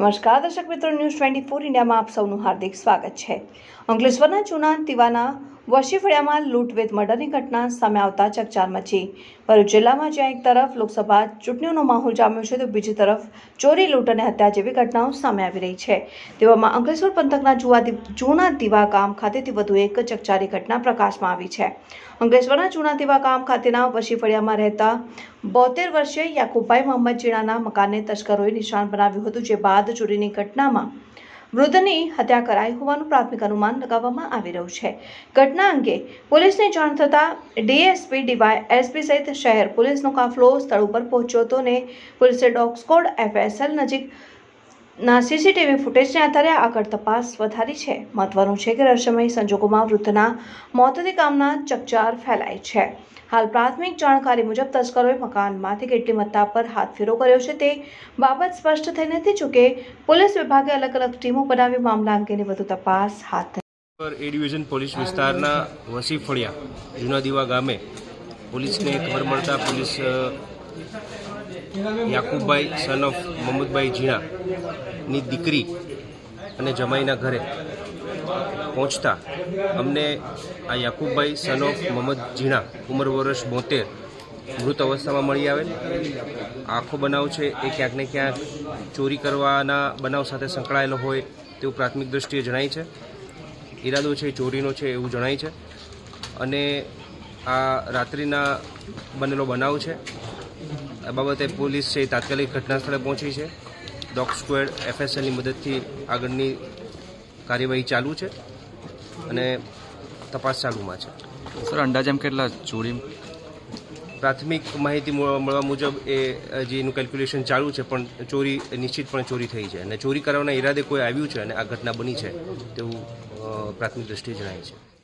નમસ્કાર દર્શક મિત્રો, ન્યૂઝ 24 ઇન્ડિયામાં આપ સૌનું હાર્દિક સ્વાગત છે। અંકલેશ્વરના જૂના દીવાના વશીફળિયામાં લૂંટવેત મર્ડરની ઘટના સામે આવતા ચકચાર મચી। ભરૂચ જિલ્લામાં જ્યાં એક તરફ લોકસભા ચૂંટણીઓનો માહોલ જામ્યો છે તો બીજી તરફ ચોરી, લૂંટ અને હત્યા જેવી ઘટનાઓ સામે આવી રહી છે। તેવામાં અંકલેશ્વર પંથકના જૂના દીવા ગામ ખાતેથી વધુ એક ચકચારી ઘટના પ્રકાશમાં આવી છે। અંકલેશ્વરના જૂના દીવા ગામ ખાતેના વશીફળિયામાં રહેતા 72 વર્ષીય યાકુબભાઈ મોહમ્મદ જીણાના મકાનને તસ્કરોએ નિશાન બનાવ્યું હતું, જે બાદ ચોરીની ઘટનામાં વૃદ્ધની હત્યા કરાઈ હોવાનું પ્રાથમિક અનુમાન લગાવવામાં આવી રહ્યું છે। ઘટના અંગે પોલીસને જાણ થતાં ડીએસપી, ડીવાયએસપી સહિત શહેર પોલીસનો કાફલો સ્થળ ઉપર પહોંચ્યો હતો અને પોલીસે ડોગ સ્કોડ FSL નજીકના સીસીટીવી ફૂટેજને આધારે આગળ તપાસ વધારી છે। મહત્વનું છે કે રહસ્યમય સંજોગોમાં વૃદ્ધના મોતથી ગામના ચકચાર ફેલાય છે। હાલ પ્રાથમિક જાણકારી મુજબ તસ્કરોએ મકાનમાંથી કેટલી મત્તા પર હાથફેરો કર્યો છે તે બાબત સ્પષ્ટ થઈ નથી। જોકે પોલીસ વિભાગે અલગ અલગ ટીમો બનાવી મામલા અંગેની વધુ તપાસ હાથ ધરી। એ ડિવિઝન પોલીસ વિસ્તારના વશીફળિયા જૂના દીવા ગામે પોલીસને ખબર મળતા પોલીસ યાકુબભાઈ સન ઓફ મોહમ્મદભાઈ જીણાની દીકરી અને જમાઈના ઘરે પહોંચતા અમને આ યાકુબભાઈ સન ઓફ મોહમ્મદ જીણા ઉંમર વર્ષ 72 મૃત અવસ્થામાં મળી આવેલ। આખો બનાવ છે એ ક્યાંક ને ક્યાંક ચોરી કરવાના બનાવ સાથે સંકળાયેલો હોય તેવું પ્રાથમિક દ્રષ્ટિએ જણાય છે। ઈરાદો છે ચોરીનો છે એવું જણાય છે અને આ રાત્રિના બનેલો બનાવ છે। આ બાબતે પોલીસ છે તાત્કાલિક ઘટના સ્થળે પહોંચી છે। ડોગ સ્ક્વોડ FSLની મદદથી આગળની કાર્યવાહી ચાલુ છે અને તપાસ ચાલુમાં છે। સર, અંદાજે કેટલા ચોરી? પ્રાથમિક માહિતી મળવા મુજબ એ જે એનું કેલ્ક્યુલેશન ચાલુ છે, પણ ચોરી નિશ્ચિતપણે ચોરી થઈ છે અને ચોરી કરવાના ઈરાદે કોઈ આવ્યું છે અને આ ઘટના બની છે તેવું પ્રાથમિક દ્રષ્ટિએ જણાય છે।